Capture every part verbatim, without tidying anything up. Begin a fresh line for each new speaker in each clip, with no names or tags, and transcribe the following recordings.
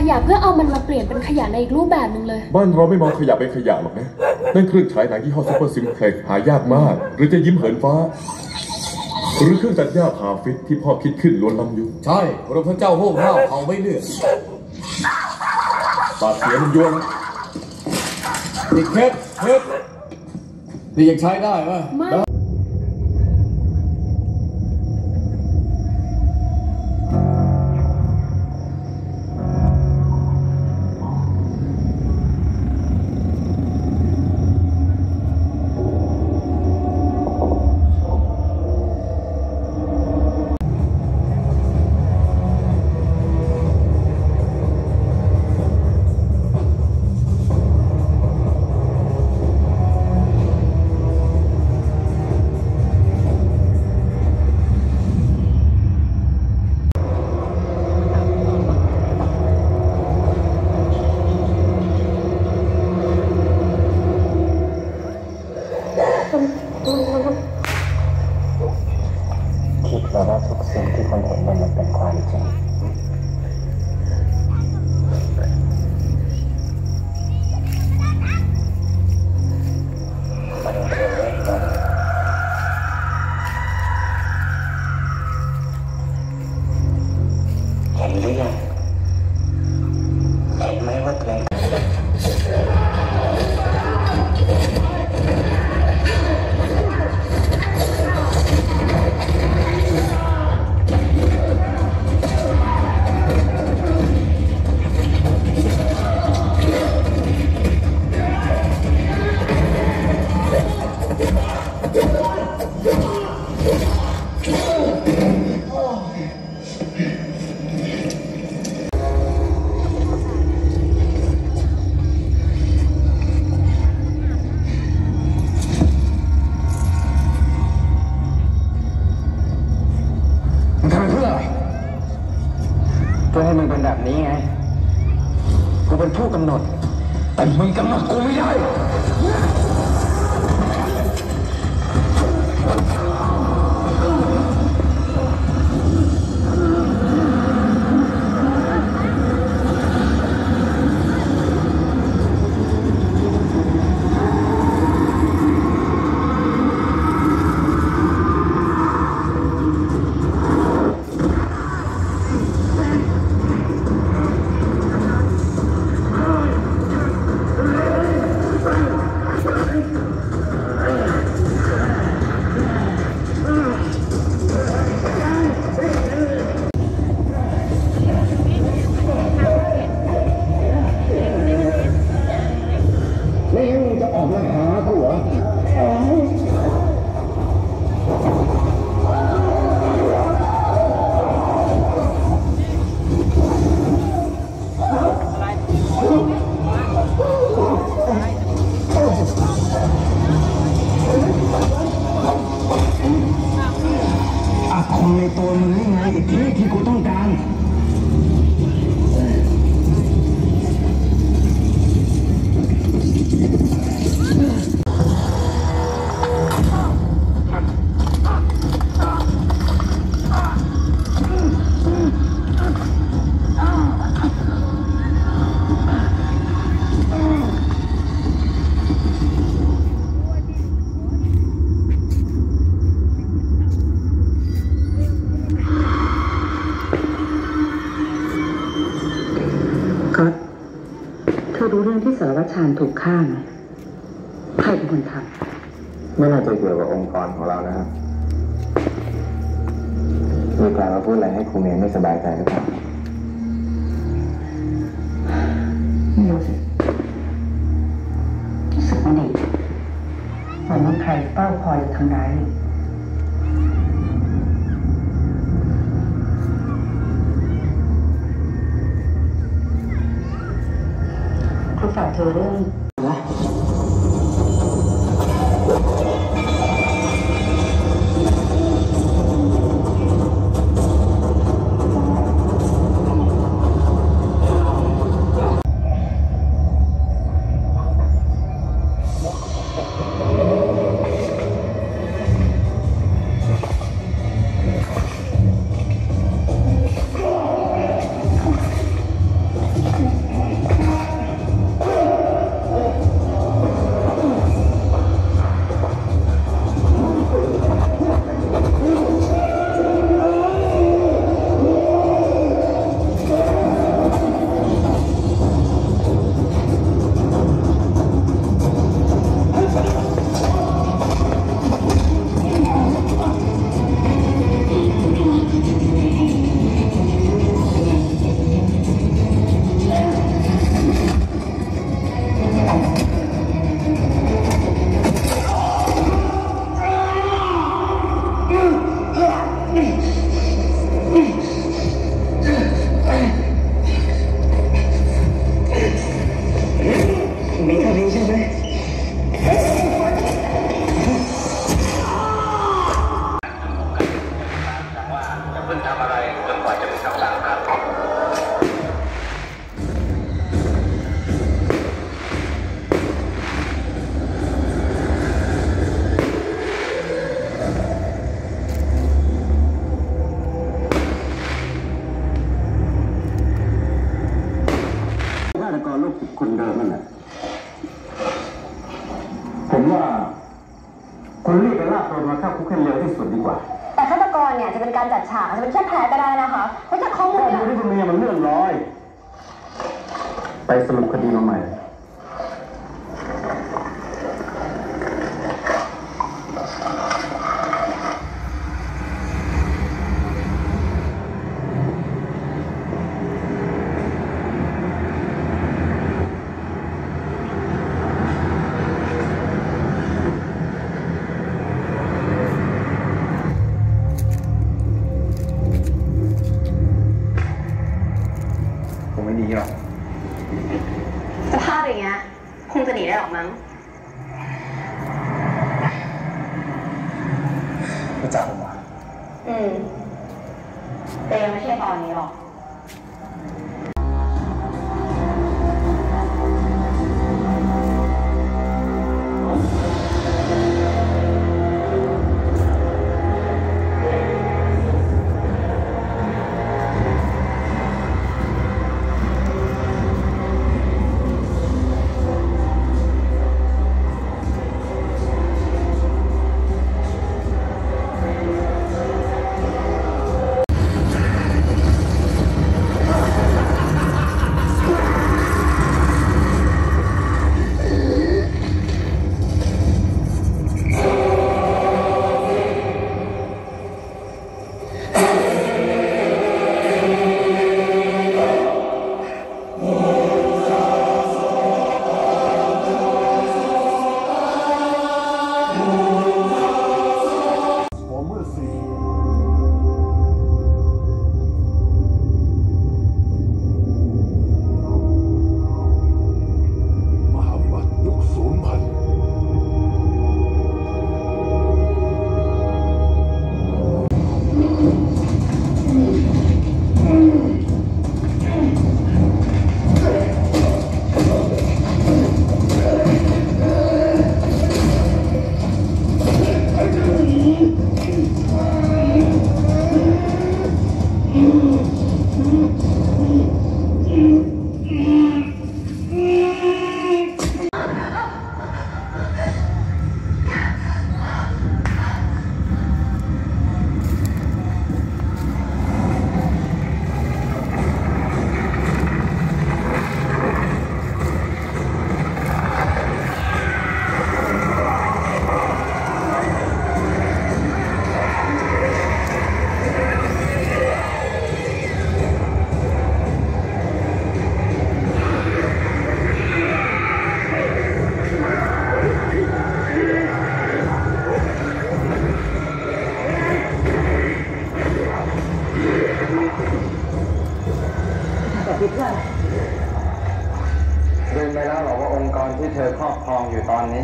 ยะเพื่อเอามันมาเปลี่ยนเป็นขยะในอีกรูปแบบหนึ่งเลย
บ้านเราไม่มองขยะเป็นขยะหรอกนะนั่นเครื่องฉายหนังยี่ห้อซุปเปอร์ซิมเพล็กหายากมากหรือจะยิ้มเหินฟ้าหรือเครื่องตัดหญ้าพาฟิตที่พ่อคิดขึ้นล้วนล้ำยุ
ใช่พระพระเจ้าโห่ห้าวเผาไม่เลือด
ปากเสียมันยวง
ติดเคสเคสนี่ยังใช้ได้ไหม
คิดว่าทุกสิ่งที่คนเห็นมันเป็นความจริงมันคือเรื่องนั้นเห็นหรือยังเห็นไหมว่าตัวเองเพื่อให้มึงเป็นแบบนี้ไงกูเป็นผู้กำหนดแต่มึงกำหนดกูไม่ได้ในตัวมึงนี่ไงอีกที่ที่กูต้องการ
ก็เธอรู้เรื่องที่สารวัตรชาญถูกฆ่าไหมใครเป็นคนทำ
ไม่น่าจะเกี่ยวกับองค์กรของเรานะครับมีการมาพูดอะไรให้ครูเมย์ไม่สบายใจหรือเปล่า
ไม่รู้สิรู้สึกว่าดีเหมือนว่าใครเฝ้าคอยจะทำร้ายเขาฝากเธอเรื่องวะ
าตกรโรคจิตคนเดิมนั่นแหละผมว่าคุณรีบไปลากตัวมาเข้าคุกให้เร็วที่สุดดีกว่า
แต่ฆาตกรเนี่ยจะเป็นการจัดฉากจะเป็นแค่แผลก็ได้นะคะเพราะจากข้อมูล
ข้อมูลที่คุณมีมันเลื่อนลอยไปสรุปคดีมาใหม่
สภาพอย่างเงี้ยคงจะหนีได้หรอกมั้ง
ก็จับผมมา
อืมแต่ยังไม่ใช่ตอนนี้หรอก
ลืมไปแล้วหรอว่าองค์กรที่เธอครอบครองอยู่ตอนนี้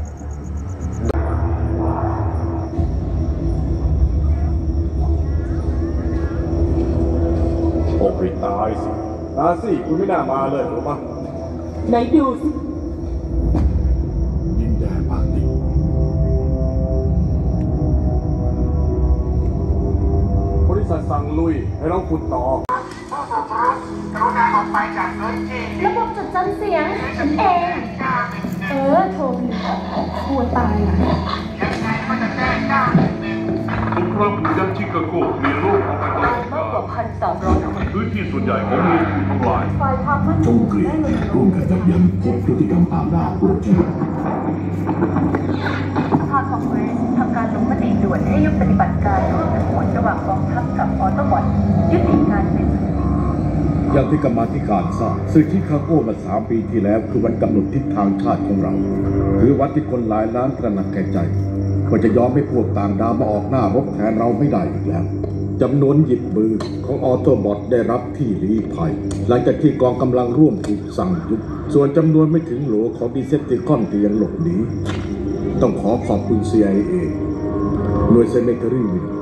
โอ้ยตายสิตาสิคุณไม่น่ามาเลยหรือปะ
ไหนดูสิ
ดินแดนปากติบริษัทสั่งลุยให้เราขุดต่อ
ระบบจดจำเสียงฉันเองเออโทรผิดกลัวตายอ่ะ
สงครามยันชิคาโกมีโรคของไอตอนสิบเก้าพื้นที่ส่วนใหญ่ของเมืองถูกทำลาย
จงเกลียดร่วมกันยับยั้งพบพฤติกรรมอาณาจโปรดแจ้ง
สภาคองเกรสทำการลงมติด่วนให้ยุบปฏิบัติการร่วมทั้งหมดระหว่างกองทัพกับออโตบอทยุติการเป็น
อย่างที่กรรมาธิการทราบศึกชิคาโกมาสามปีที่แล้วคือวันกำหนดทิศทางชาติของเราคือวันที่คนหลายล้านตระหนักแก่ใจว่าจะยอมให้พวกต่างดาวมาออกหน้ารบแทนเราไม่ได้อีกแล้วจำนวนหยิบมือของออโตบอทได้รับที่ลี้ภัยหลังจากที่กองกำลังร่วมถูกสั่งยุบส่วนจำนวนไม่ถึงโหลของดีเซปติคอนที่ยังหลบหนีต้องขอขอบคุณ ซี ไอ เอ หน่วยเซเมเทอรี่